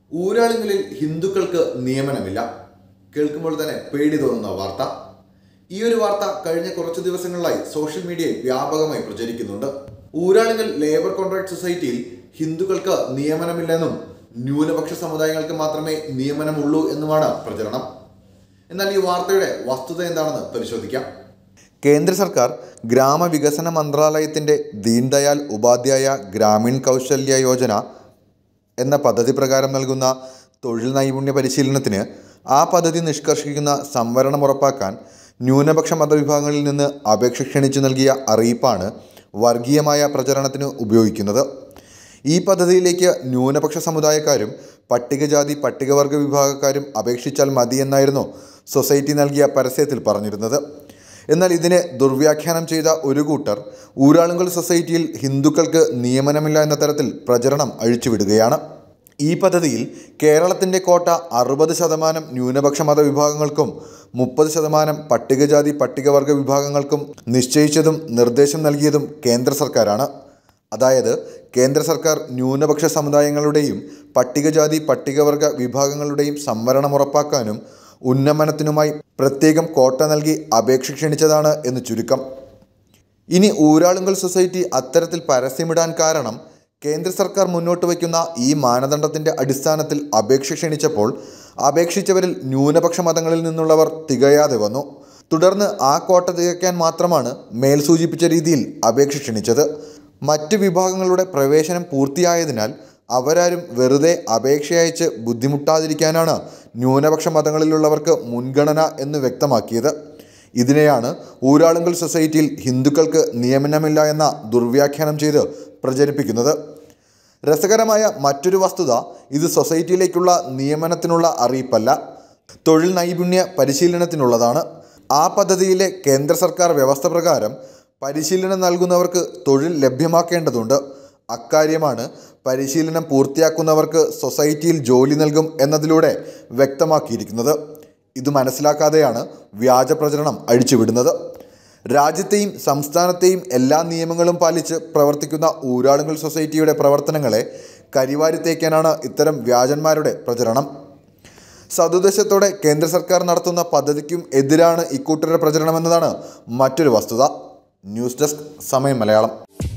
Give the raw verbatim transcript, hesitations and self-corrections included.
ഊരാളുങ്ങളിൽ ഹിന്ദുക്കൾക്ക് നിയമനമില്ല. കേൾക്കുമ്പോൾ തന്നെ പേടി തോന്നുന്ന വാർത്ത. ഈ ഒരു വാർത്ത കഴിഞ്ഞ കുറച്ച് ദിവസങ്ങളിലായി സോഷ്യൽ മീഡിയയിൽ വ്യാപകമായി പ്രചരിക്കുന്നുണ്ട്. ഊരാളുങ്കൽ ലേബർ കോൺട്രാക്ട് സൊസൈറ്റിയിൽ ഹിന്ദുക്കൾക്ക് നിയമനമില്ലെന്നും ന്യൂനപക്ഷ സമുദായങ്ങൾക്ക് മാത്രമേ നിയമനമുള്ളൂ എന്നുമാണ് പ്രചരണം. എന്നാൽ ഈ വാർത്തയുടെ വസ്തുത എന്താണെന്ന് പരിശോധിക്കാം. കേന്ദ്ര സർക്കാർ ഗ്രാമവികസന മന്ത്രാലയത്തിൻ്റെ ദീൻദയാൽ ഉപാധ്യായ ഗ്രാമീൺ കൗശല്യ യോജന എന്ന പദ്ധതി പ്രകാരം നൽകുന്ന തൊഴിൽ നൈപുണ്യ പരിശീലനത്തിന് ആ പദ്ധതി നിഷ്കർഷിക്കുന്ന സംവരണം ഉറപ്പാക്കാൻ ന്യൂനപക്ഷ മതവിഭാഗങ്ങളിൽ നിന്ന് അപേക്ഷ ക്ഷണിച്ചു നൽകിയ അറിയിപ്പാണ് വർഗീയമായ പ്രചരണത്തിന് ഉപയോഗിക്കുന്നത്. ഈ പദ്ധതിയിലേക്ക് ന്യൂനപക്ഷ സമുദായക്കാരും പട്ടികജാതി പട്ടികവർഗ വിഭാഗക്കാരും അപേക്ഷിച്ചാൽ മതിയെന്നായിരുന്നു സൊസൈറ്റി നൽകിയ പരസ്യത്തിൽ പറഞ്ഞിരുന്നത്. എന്നാൽ ഇതിനെ ദുർവ്യാഖ്യാനം ചെയ്ത ഒരു കൂട്ടർ ഊരാളുങ്കൽ സൊസൈറ്റിയിൽ ഹിന്ദുക്കൾക്ക് നിയമനമില്ല എന്ന തരത്തിൽ പ്രചരണം അഴിച്ചുവിടുകയാണ്. ഈ പദ്ധതിയിൽ കേരളത്തിൻ്റെ കോട്ട അറുപത് ശതമാനം ന്യൂനപക്ഷ മതവിഭാഗങ്ങൾക്കും മുപ്പത് ശതമാനം പട്ടികജാതി പട്ടികവർഗ വിഭാഗങ്ങൾക്കും നിശ്ചയിച്ചതും നിർദ്ദേശം നൽകിയതും കേന്ദ്ര സർക്കാരാണ്. അതായത് കേന്ദ്ര സർക്കാർ ന്യൂനപക്ഷ സമുദായങ്ങളുടെയും പട്ടികജാതി പട്ടികവർഗ വിഭാഗങ്ങളുടെയും സംവരണം ഉറപ്പാക്കാനും ഉന്നമനത്തിനുമായി പ്രത്യേകം കോട്ട നൽകി അപേക്ഷ ക്ഷണിച്ചതാണ് എന്ന് ചുരുക്കം. ഇനി ഊരാളുങ്കൽ സൊസൈറ്റി അത്തരത്തിൽ പരസ്യമിടാൻ കാരണം കേന്ദ്ര സർക്കാർ മുന്നോട്ട് വയ്ക്കുന്ന ഈ മാനദണ്ഡത്തിൻ്റെ അടിസ്ഥാനത്തിൽ അപേക്ഷ ക്ഷണിച്ചപ്പോൾ അപേക്ഷിച്ചവരിൽ ന്യൂനപക്ഷ മതങ്ങളിൽ നിന്നുള്ളവർ തികയാതെ വന്നു. തുടർന്ന് ആ കോട്ട തികയ്ക്കാൻ മാത്രമാണ് മേൽ സൂചിപ്പിച്ച രീതിയിൽ അപേക്ഷ ക്ഷണിച്ചത്. മറ്റ് വിഭാഗങ്ങളുടെ പ്രവേശനം പൂർത്തിയായതിനാൽ അവരാരും വെറുതെ അപേക്ഷയയച്ച് ബുദ്ധിമുട്ടാതിരിക്കാനാണ് ന്യൂനപക്ഷ മതങ്ങളിലുള്ളവർക്ക് മുൻഗണന എന്ന് വ്യക്തമാക്കിയത്. ഇതിനെയാണ് ഊരാളുങ്കൽ സൊസൈറ്റിയിൽ ഹിന്ദുക്കൾക്ക് നിയമനമില്ല എന്ന ദുർവ്യാഖ്യാനം ചെയ്ത് പ്രചരിപ്പിക്കുന്നത്. രസകരമായ മറ്റൊരു വസ്തുത, ഇത് സൊസൈറ്റിയിലേക്കുള്ള നിയമനത്തിനുള്ള അറിയിപ്പല്ല, തൊഴിൽ നൈപുണ്യ പരിശീലനത്തിനുള്ളതാണ്. ആ പദ്ധതിയിലെ കേന്ദ്ര സർക്കാർ വ്യവസ്ഥ പ്രകാരം പരിശീലനം നൽകുന്നവർക്ക് തൊഴിൽ ലഭ്യമാക്കേണ്ടതുണ്ട്. അക്കാര്യമാണ് പരിശീലനം പൂർത്തിയാക്കുന്നവർക്ക് സൊസൈറ്റിയിൽ ജോലി നൽകും എന്നതിലൂടെ വ്യക്തമാക്കിയിരിക്കുന്നത്. ഇത് മനസ്സിലാക്കാതെയാണ് വ്യാജ പ്രചരണം അഴിച്ചുവിടുന്നത്. രാജ്യത്തെയും സംസ്ഥാനത്തെയും എല്ലാ നിയമങ്ങളും പാലിച്ച് പ്രവർത്തിക്കുന്ന ഊരാളുങ്കൽ സൊസൈറ്റിയുടെ പ്രവർത്തനങ്ങളെ കരിവാരിത്തേക്കാനാണ് ഇത്തരം വ്യാജന്മാരുടെ പ്രചരണം. സതുദ്ദേശത്തോടെ കേന്ദ്ര സർക്കാർ നടത്തുന്ന പദ്ധതിക്കും എതിരാണ് ഇക്കൂട്ടരുടെ പ്രചരണമെന്നതാണ് മറ്റൊരു വസ്തുത. ന്യൂസ് ഡെസ്ക് സമയം മലയാളം.